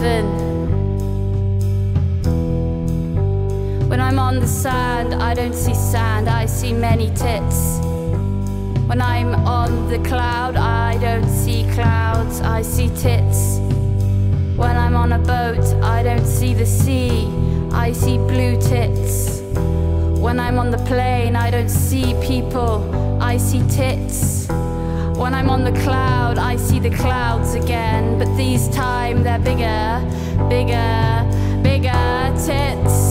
heaven. When I'm on the sand, I don't see sand, I see many tits. When I'm on the cloud, I don't see clouds, I see tits. When I'm on a boat, I don't see the sea, I see blue tits. When I'm on the plane, I don't see people, I see tits. When I'm on the cloud, I see the clouds again, but this time they're bigger, bigger, bigger tits.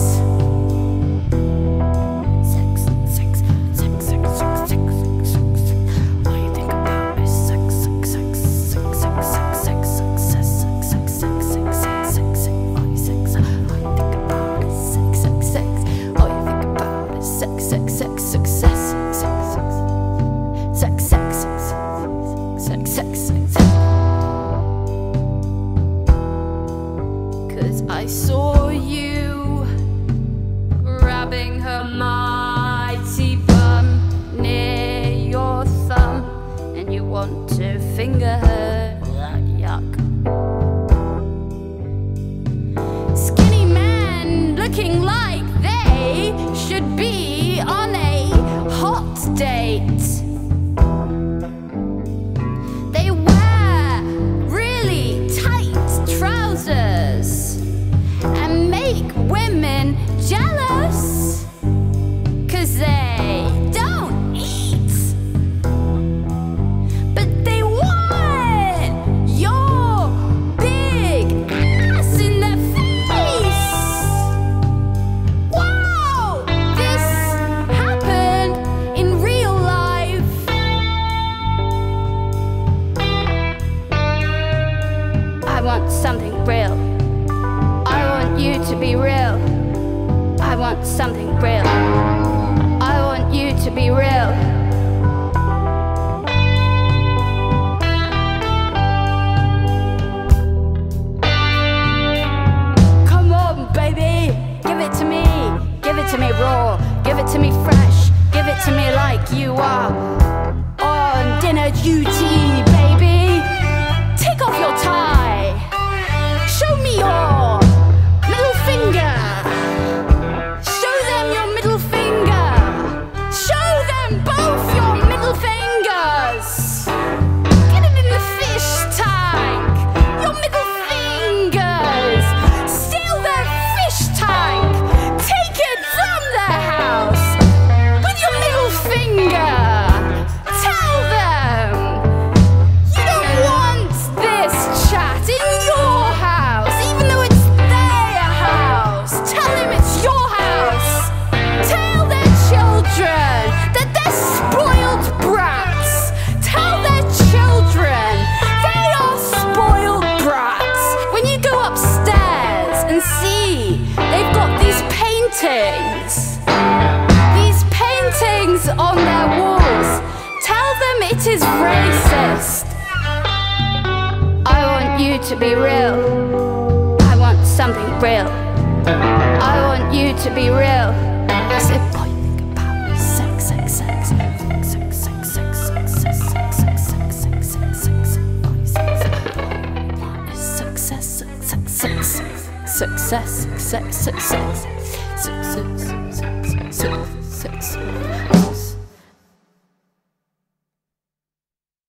I saw you grabbing her mighty bum near your thumb, and you want to finger her. Yuck. Skinny men looking like they should be on a hot date. They wear really tight trousers and make women jealous, 'cause they don't eat, but they want your big ass in their face. Wow, this happened in real life. I want something real. I want you to be real. I want something real. I want you to be real. Come on, baby. Give it to me. Give it to me raw. Give it to me fresh. Give it to me like you are on dinner duty, baby. Take off your tie. Show me your middle finger. Show them your middle finger. Show them both your middle fingers. Get it in the fish tank. Your middle fingers. Steal their fish tank. Take it from their house with your middle finger. Tell them you don't want this chat in your house, even though it's their house. Tell them it's your house. Tell their children that they're spoiled brats. Tell their children they are spoiled brats. When you go upstairs and see they've got these paintings on their walls, tell them it is racist. I want you to be real. I want something real. I want you to be real. I said, boy, think about sex, sex, sex, sex, sex, sex, sex, sex, sex, sex, sex, sex, sex, success, success, success, success, success.